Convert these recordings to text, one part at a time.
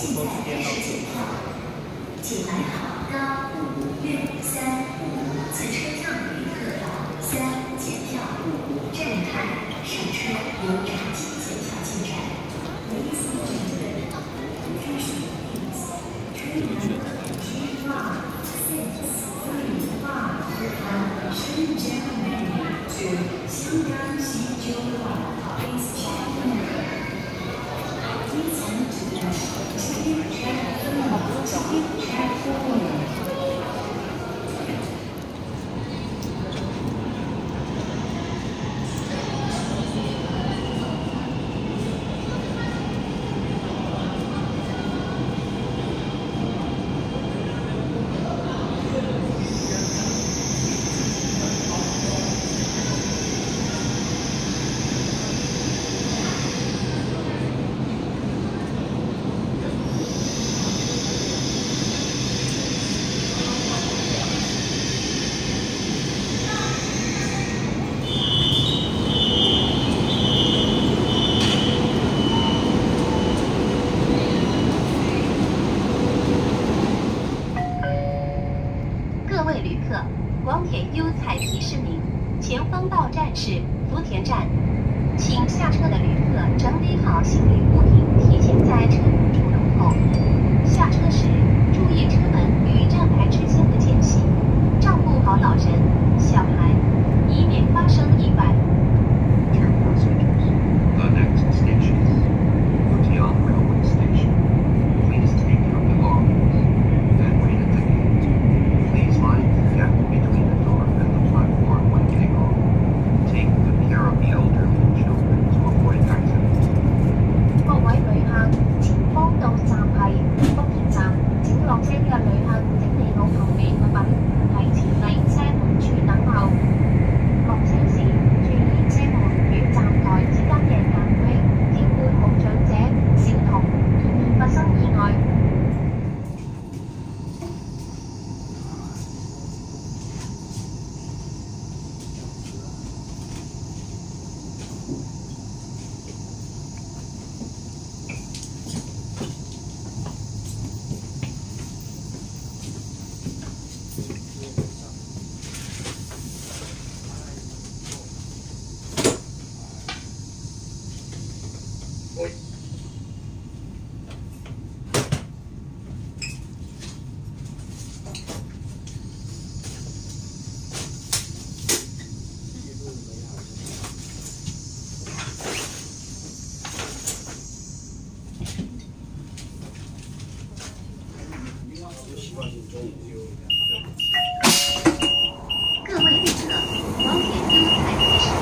收时间到此。 请买好高5635次车票的旅客3检票站台上车由闸机检票进站。Ladies and gentlemen, please train number T16535 from Shenzhen Avenue to Xianggang Xizhou. Please check number. Please enter the ticket check form. 各位旅客，广铁优采提示您，前方到站是福田站，请下车的旅客整理好行李物品，提前在车门处等候。下车时注意车门与站台之间的间隙，照顾好老人、小孩，以免发生意外。 Dear passengers, the next station is Futian Railway Station. Please take your belongings and wait at the gate. Please mind the gap between the door and the platform when getting off. Take good care of the elderly and children to avoid accidents. 各位旅客，前方到站係福田站，請落車嘅旅客整理好行李物品，喺前例車門處等候。落車時注意車門與站台之間嘅間隙，照顧好長者、小童，以免發生意外。各位旅客，广铁优采提示。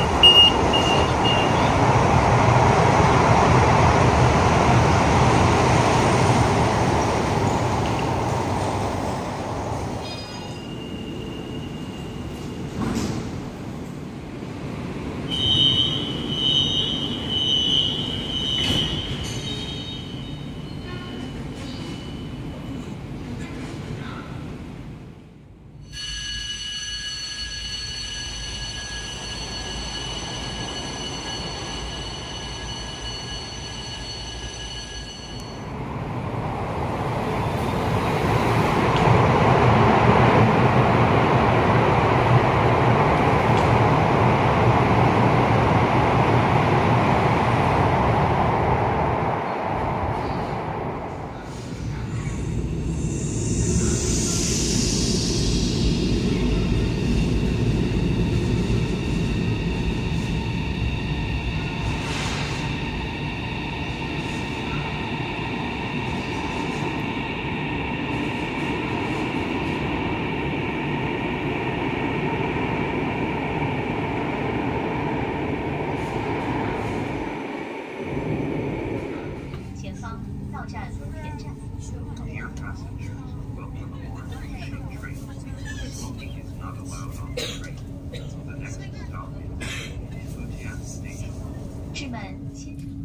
前方到站福田站。 Dear passengers, welcome aboard the Yixing train. Smoking is not allowed on the train. The next stop is Futian Station. 致门牵扯。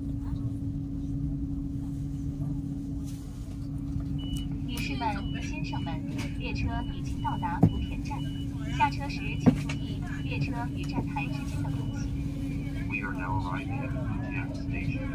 女士们、先生生们，列车已经到达福田站。下车时请注意列车与站台之间的空隙。 We are now arriving at Futian Station.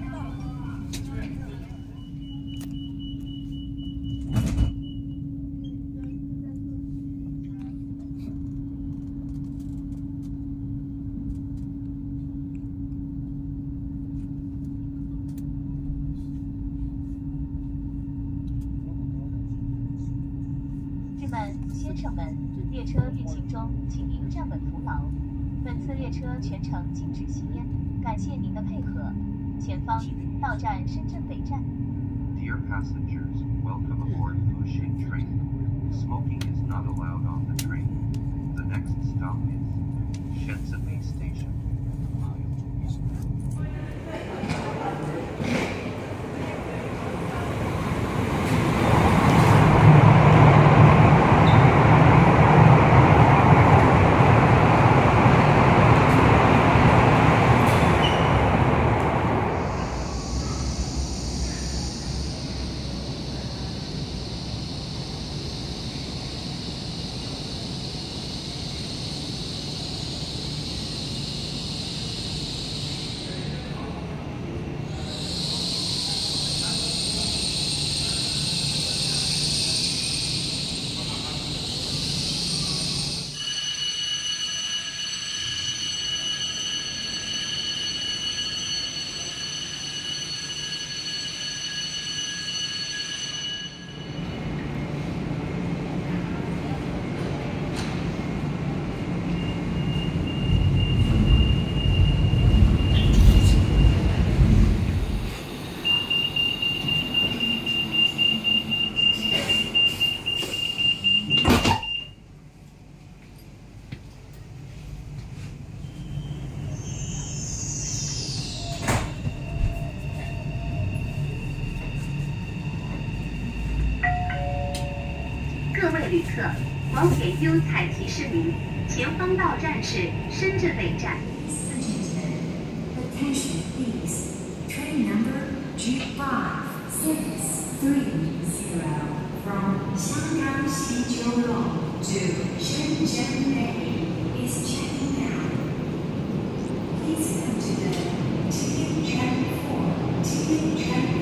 先生们，列车运行中，请您站稳扶牢。本次列车全程禁止吸烟，感谢您的配合。前方到站深圳北站。 Dear passengers, welcome aboard Fuxing train. Smoking is not allowed on the train. The next stop is Shenzhen Station. 各位旅客，广铁优采提示您，前方到站是深圳北站。 Attention please. Train number G5630 from Xiangyang Xijiu Long to Shenzhen Bay is checking out. Please go to the ticket track 4, ticket track